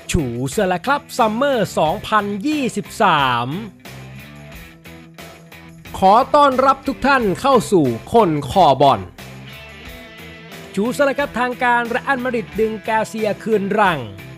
ฉูเซอร์ละครับซัมเมอร์ 2023 ขอต้อนรับทุกท่านเข้าสู่คนคอบอลฉูเซอร์ละครับทางการเรอัลมาดริดดึงกาเซียคืนรัง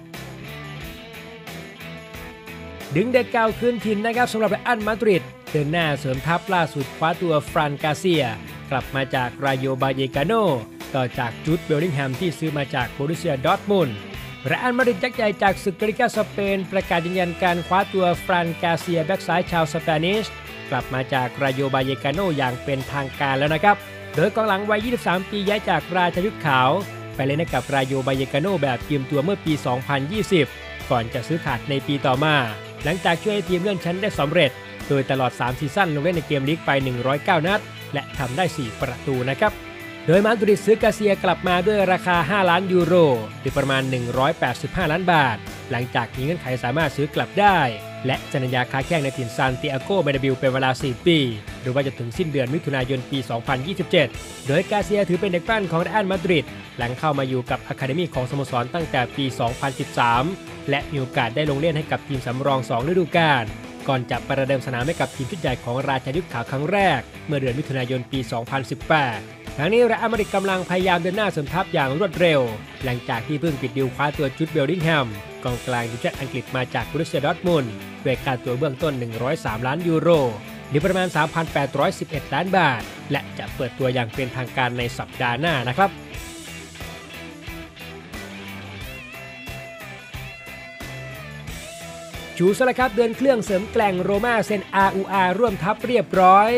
ดึงเด็กเก่าคืนถิ่นนะครับสำหรับเรอัลมาดริดเดินหน้าเสริมทัพล่าสุดคว้าตัวฟรานกาเซียกลับมาจากรายโยบาเยกาโนต่อจากจูดเบลลิงแฮมที่ซื้อมาจากโบรุสเซียดอร์ทมุนด์เรอัลมาดริดยักษ์ใหญ่จากศึกลาลิก้าสเปนประกาศยืนยันการคว้าตัวฟรานกาเซียแบ็กซ้ายชาวสเปนิชกลับมาจากรายโยบาเยกาโนอย่างเป็นทางการแล้วนะครับโดยกองหลังวัย 23 ปีย้ายจากราชยุทธขาวไปเล่นให้กับรายโยบาเยกาโนแบบยืมตัวเมื่อปี 2020 ก่อนจะซื้อขาดในปีต่อมาหลังจากช่วยให้ทีมเลื่อนชั้นได้สำเร็จโดยตลอด 3 ซีซั่นลงเล่นในเกมลีกไป 109 นัดและทำได้ 4 ประตูนะครับโดยมาดริดซื้อกาเซียกลับมาด้วยราคา 5 ล้านยูโรหรือประมาณ 185 ล้านบาทหลังจากมีเงื่อนไขสามารถซื้อกลับได้และสัญญาค้าแข้งในถิ่นซานติอาโกเบนาบิลเป็นเวลา 4 ปีหรือว่าจะถึงสิ้นเดือนมิถุนายนปี 2027 โดยกาเซียถือเป็นเด็กปั้นของเรอัลมาดริดหลังเข้ามาอยู่กับอะคาเดมี่ของสโมสรตั้งแต่ปี 2013 และมีโอกาสได้ลงเล่นให้กับทีมสำรอง 2 ฤดูกาลก่อนจะประเดิมสนามให้กับทีมชุดใหญ่ของราชยุทธขาวครั้งแรกเมื่อเดือนมิถุนายนปี 2018 ทั้งนี้เรอัลมาดริดกำลังพยายามเดินหน้าเสริมทัพอย่างรวดเร็วหลังจากที่เพิ่งปิดดีลคว้าตัวจูดเบลลิงแฮมกองกลางทีมชาติอังกฤษมาจากโบรุสเซียดอร์ทมุนด์ด้วยค่าตัวเบื้องต้น103 ล้านยูโรหรือประมาณ 3,811 ล้านบาทและจะเปิดตัวอย่างเป็นทางการในสัปดาห์หน้านะครับชูสละครับเดินเครื่องเสริมแกร่งโรม่าเซ็น RUR ร่วมทัพเรียบร้อย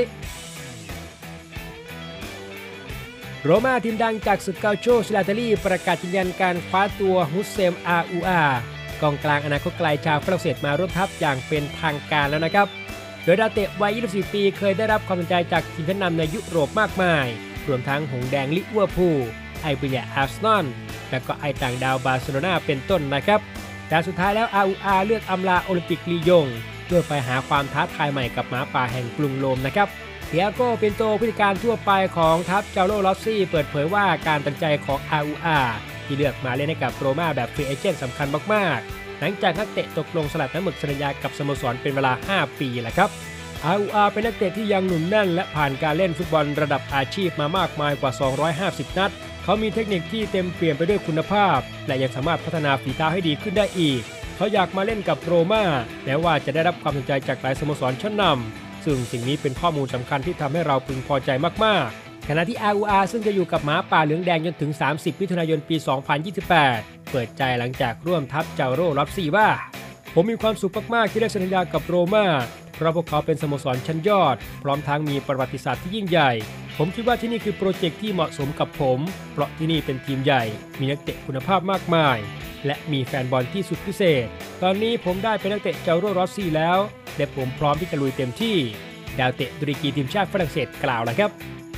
โรม่าทีมดังจากศึกเกาโชสลาเตลีประกาศยืนยันการคว้าตัวฮุสเซม RUR กองกลางอนาคตไกลชาวฝรั่งเศสมาร่วมทัพอย่างเป็นทางการแล้วนะครับโดยดาวเตะวัย 24 ปีเคยได้รับความสนใจจากทีมชั้นนำในยุโรปมากมายรวมทั้งหงส์แดงลิเวอร์พูลไอเบรียอาร์เซนอลและก็ไอต่างดาวบาร์เซโลนาเป็นต้นนะครับแต่สุดท้ายแล้ว RUR เลือกอำลาโอลิมปิกลียงเพื่อไปหาความท้าทายใหม่กับหมาป่าแห่งกรุงโรมนะครับเทียโกปินโตผู้จัดการทั่วไปของทัพเจาโลลอสซี่เปิดเผยว่าการตัดใจของ RUR ที่เลือกมาเล่นให้กับโรม่าแบบฟรีเอเจนต์สำคัญมากๆหลังจากนักเตะตกลงสลัดน้ำหมึกสัญญากับสโมสรเป็นเวลา 5 ปีแหละครับ RUR เป็นนักเตะที่ยังหนุ่มแน่นและผ่านการเล่นฟุตบอลระดับอาชีพมามากมายกว่า 250 นัดเขามีเทคนิคที่เต็มเปี่ยมไปด้วยคุณภาพและยังสามารถพัฒนาฝีเท้าให้ดีขึ้นได้อีกเขาอยากมาเล่นกับโรม่าแม้ว่าจะได้รับความสนใจจากหลายสโมสรชั้นนำซึ่งสิ่งนี้เป็นข้อมูลสำคัญที่ทำให้เราพึงพอใจมากๆขณะที่ RUR ซึ่งจะอยู่กับหมาป่าเหลืองแดงจนถึง 30 มิถุนายนปี 2028 เปิดใจหลังจากร่วมทัพเจาโรลอสซี่ว่าผมมีความสุขมากๆที่ได้สัญญากับโรม่าเพราะพวกเขาเป็นสโมสรชั้นยอดพร้อมทั้งมีประวัติศาสตร์ที่ยิ่งใหญ่ผมคิดว่าที่นี่คือโปรเจกต์ที่เหมาะสมกับผมเพราะที่นี่เป็นทีมใหญ่มีนักเตะคุณภาพมากมายและมีแฟนบอลที่สุดพิเศษตอนนี้ผมได้เป็นนักเตะเจาโรลอสซี่แล้วและผมพร้อมที่จะลุยเต็มที่ดาวเตะตุรกีทีมชาติฝรั่งเศสกล่าวแล้วครับ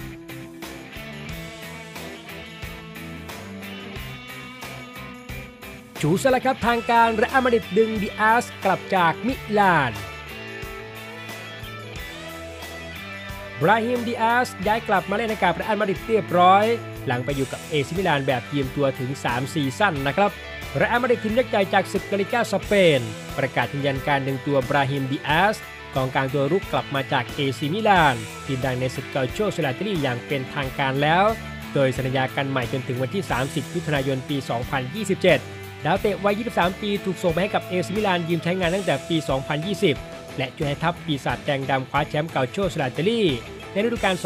ชูสละครับทางการเรอัลมาดริดดึงดิอาสกลับจากมิลานบราฮิมดิอาสย้ายกลับมาเล่นให้กับเรอัลมาดริดเรียบร้อยหลังไปอยู่กับเอซิมิลานแบบยืมตัวถึง 3 ซีซั่นนะครับเรอัลมาดริดทีมยักษ์ใหญ่จากศึกลาลิก้าสเปนประกาศยืนยันการดึงตัวบราฮิมดิอาสกองกลางตัวรุกกลับมาจากเอซิมิลานทีมดังในศึกเกาโชสลาเตลีอย่างเป็นทางการแล้วโดยสัญญากันใหม่จนถึงวันที่ 30 มิถุนายนปี 2027 ดาวเตะวัย 23 ปีถูกส่งไปให้กับเอซิมิลานยืมใช้งานตั้งแต่ปี 2020 และช่วยให้ทัพปีศาจแดงดำคว้าแชมป์เกาโชสลาเตลีในฤดูกาล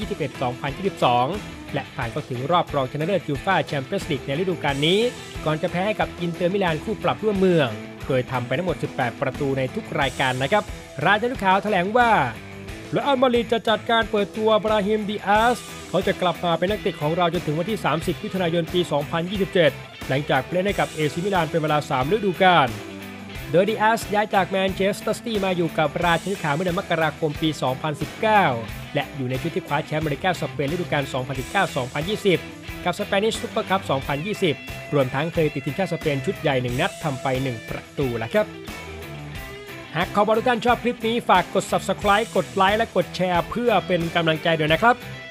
2021-2022 และผ่านเข้าถึงรอบรองชนะเลิศยูฟ่าแชมเปี้ยนส์ลีกในฤดูกาลนี้ก่อนจะแพ้ให้กับอินเตอร์มิลานคู่ปรับร่วมเมืองโดยทำไปทั้งหมด 18 ประตูในทุกรายการนะครับราชยุทธขาวแถลงว่าเรอัลมาดริดจะจัดการเปิดตัวบราฮิมดิอาสเขาจะกลับมาเป็นนักเตะของเราจนถึงวันที่ 30 มิถุนายนปี 2027 หลังจากเล่นให้กับเอซิมิลานเป็นเวลา 3 ฤดูกาลโดยดิอาสย้ายจากแมนเชสเตอร์ซิตี้มาอยู่กับราชยุทธขาวเมื่อเดือนมกราคมปี 2019 และอยู่ในชุดที่คว้าแชมป์ลาลิก้าสเปนฤดูกาล 2019-2020 กับสเปนิชซุปเปอร์คัพ 2020 รวมทั้งเคยติดทีมชาติสเปนชุดใหญ่ 1 นัดทำไป 1 ประตูละครับหากขอบคุณทุกท่านชอบคลิปนี้ฝากกด Subscribe กดไลค์และกดแชร์เพื่อเป็นกำลังใจด้วยนะครับ